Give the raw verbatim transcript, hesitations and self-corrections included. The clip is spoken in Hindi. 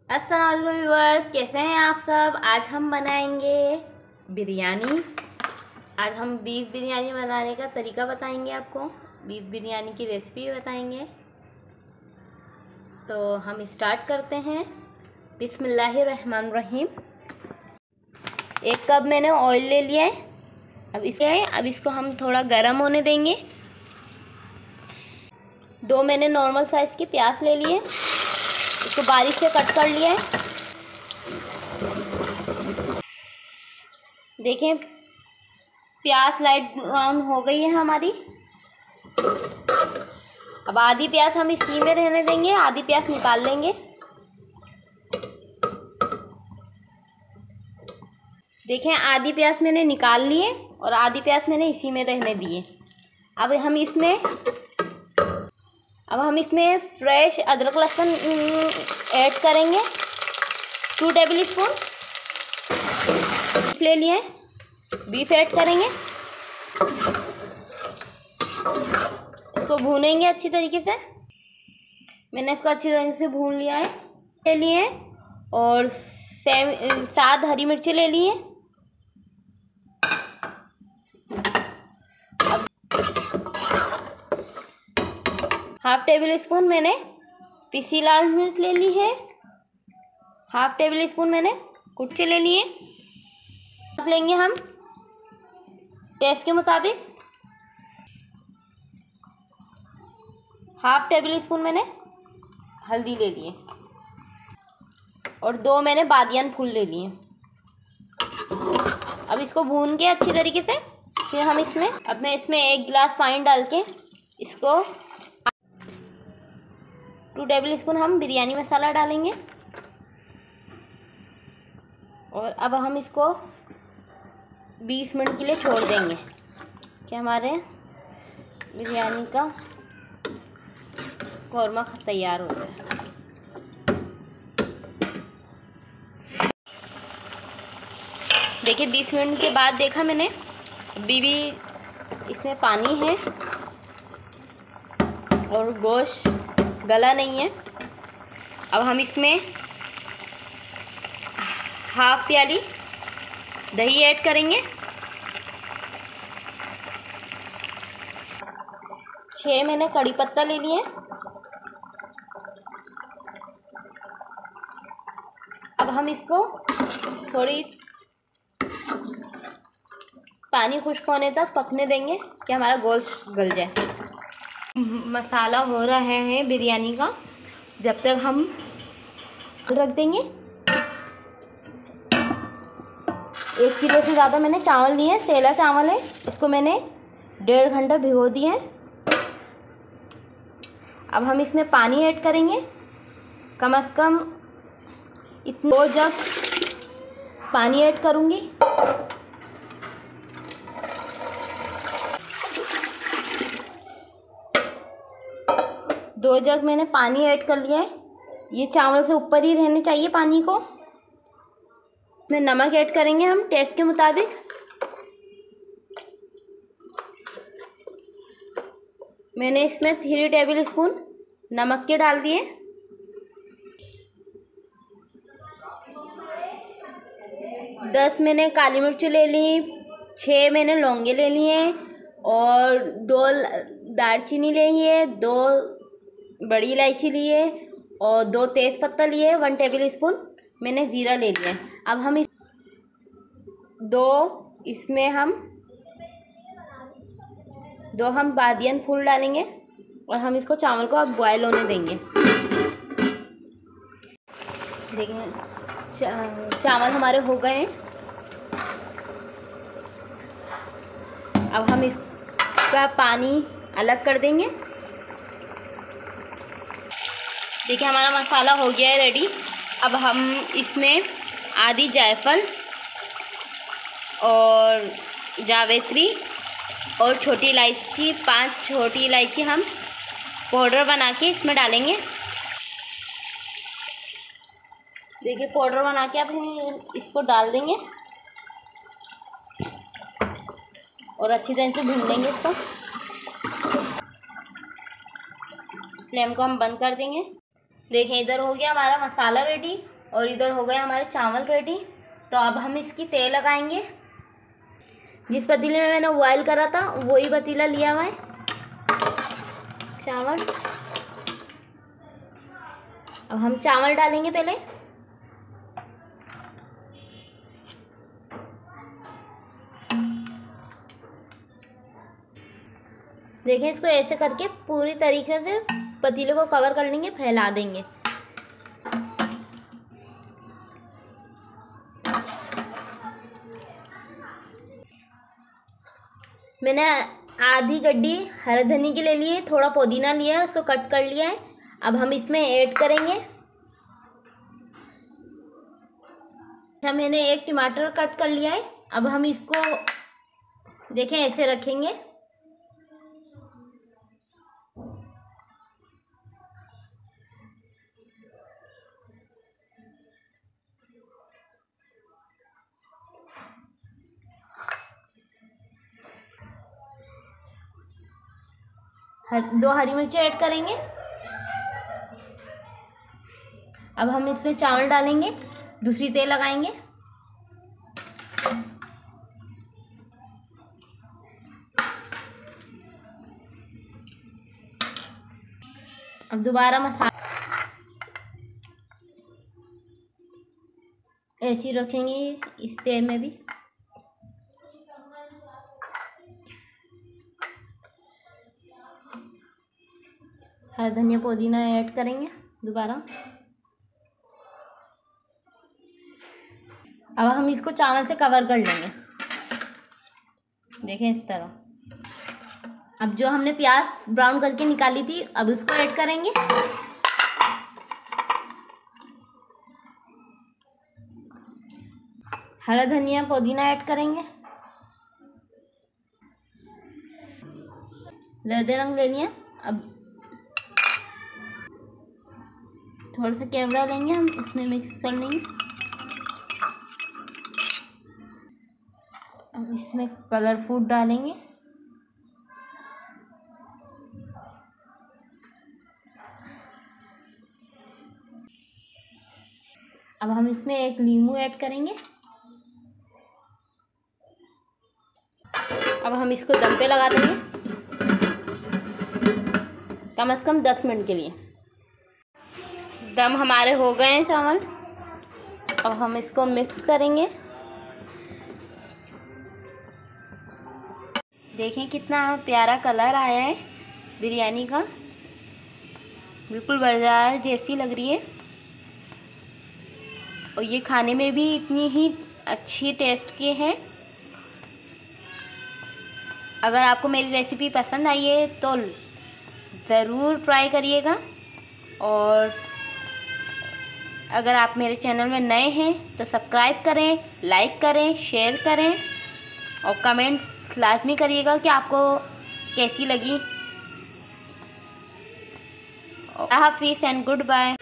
अस्सलाम वालेकुम व्यूअर्स, कैसे हैं आप सब। आज हम बनाएंगे बिरयानी। आज हम बीफ बिरयानी बनाने का तरीका बताएंगे आपको, बीफ बिरयानी की रेसिपी बताएंगे। तो हम स्टार्ट करते हैं। बिस्मिल्लाहिर्रहमानिर्रहीम। एक कप मैंने ऑयल ले लिया है। अब इसे अब इसको हम थोड़ा गर्म होने देंगे। दो मैंने नॉर्मल साइज़ के प्याज ले लिए, इसको बारीक से कट कर लिया है। देखें प्याज लाइट ब्राउन हो गई है हमारी। अब आधी प्याज हम इसी में रहने देंगे, आधी प्याज निकाल लेंगे। देखें आधी प्याज मैंने निकाल लिए और आधी प्याज मैंने इसी में रहने दिए। अब हम इसमें अब हम इसमें फ्रेश अदरक लहसुन ऐड करेंगे। टू टेबल स्पून ले लिए बीफ ऐड करेंगे। इसको भूनेंगे अच्छी तरीके से। मैंने इसको अच्छी तरीके से भून लिया है। ले लिए और सेव सात हरी मिर्ची ले लिए। हाफ टेबल स्पून मैंने पिसी लाल मिर्च ले ली है। हाफ टेबल स्पून मैंने कुटके ले लिए। लेंगे हम टेस्ट के मुताबिक। हाफ टेबल स्पून मैंने हल्दी ले लिए और दो मैंने बादियान फूल ले लिए। अब इसको भून के अच्छी तरीके से फिर हम इसमें अब मैं इसमें एक गिलास पानी डाल के इसको टू टेबल स्पून हम बिरयानी मसाला डालेंगे। और अब हम इसको बीस मिनट के लिए छोड़ देंगे कि हमारे बिरयानी का कौरमा तैयार हो जाए। देखिए बीस मिनट के बाद देखा मैंने, अभी भी इसमें पानी है और गोश्त गला नहीं है। अब हम इसमें हाफ प्याली दही ऐड करेंगे। छः मैंने कड़ी पत्ता ले लिए। अब हम इसको थोड़ी पानी खुश्क होने तक पकने देंगे कि हमारा गोश्त गल जाए। मसाला हो रहा है बिरयानी का, जब तक हम रख देंगे। एक किलो से ज़्यादा मैंने चावल लिए हैं, सेला चावल है। इसको मैंने डेढ़ घंटा भिगो दिए हैं। अब हम इसमें पानी ऐड करेंगे। कम से कम इतने दो जग पानी ऐड करूँगी। दो जग मैंने पानी ऐड कर लिया है। ये चावल से ऊपर ही रहने चाहिए पानी को। में नमक ऐड करेंगे हम टेस्ट के मुताबिक। मैंने इसमें थ्री टेबल स्पून नमक के डाल दिए। दस मैंने काली मिर्च ले ली, छः मैंने लौंगे ले लिए और दो दालचीनी ले लिए, दो बड़ी इलायची लिए और दो तेज़ पत्ता लिए। वन टेबल स्पून मैंने ज़ीरा ले लिया। अब हम इस दो इसमें हम दो हम बादियान फूल डालेंगे और हम इसको चावल को अब बॉयल होने देंगे। देखिए चा, चावल हमारे हो गए हैं। अब हम इसका पानी अलग कर देंगे। देखिए हमारा मसाला हो गया है रेडी। अब हम इसमें आधी जायफल और जावित्री और छोटी इलायची, पांच छोटी इलायची हम पाउडर बना के इसमें डालेंगे। देखिए पाउडर बना के अब हम इसको डाल देंगे और अच्छी तरह से भून लेंगे इसको। फ्लेम को हम बंद कर देंगे। देखें इधर हो गया हमारा मसाला रेडी और इधर हो गए हमारे चावल रेडी। तो अब हम इसकी तेल लगाएंगे। जिस पतीले में मैंने बॉयल करा था वही पतीला लिया हुआ है चावल। अब हम चावल डालेंगे पहले। देखिए इसको ऐसे करके पूरी तरीके से पतीले को कवर कर लेंगे, फैला देंगे। मैंने आधी गड्डी हरी धनिया की ले ली है, थोड़ा पुदीना लिया है, उसको कट कर लिया है। अब हम इसमें ऐड करेंगे। अच्छा, मैंने एक टमाटर कट कर लिया है। अब हम इसको देखें ऐसे रखेंगे। हर दो हरी मिर्ची ऐड करेंगे। अब हम इसमें चावल डालेंगे, दूसरी तेल लगाएंगे। अब दोबारा मसाला ऐसे ही रखेंगे इस तेल में भी। हरा धनिया पुदीना ऐड करेंगे दोबारा। अब हम इसको चावल से कवर कर लेंगे, देखें इस तरह। अब जो हमने प्याज ब्राउन करके निकाली थी अब उसको ऐड करेंगे। हरा धनिया पुदीना ऐड करेंगे। लहदे रंग ले लिया। अब थोड़ा सा केवड़ा लेंगे, हम इसमें मिक्स कर लेंगे। अब इसमें कलर फूड डालेंगे। अब हम इसमें एक नींबू ऐड करेंगे। अब हम इसको दम पे लगा देंगे कम से कम दस मिनट के लिए। दम हमारे हो गए हैं चावल। अब हम इसको मिक्स करेंगे। देखें कितना प्यारा कलर आया है बिरयानी का, बिल्कुल बाजार जैसी लग रही है। और ये खाने में भी इतनी ही अच्छी टेस्ट की है। अगर आपको मेरी रेसिपी पसंद आई है तो ज़रूर ट्राई करिएगा। और अगर आप मेरे चैनल में नए हैं तो सब्सक्राइब करें, लाइक करें, शेयर करें और कमेंट्स लाजमी करिएगा कि आपको कैसी लगी। हाफिज़ एंड गुड बाय।